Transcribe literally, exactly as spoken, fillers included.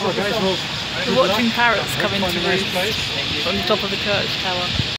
We're watching parrots come into roost on the top of the church tower.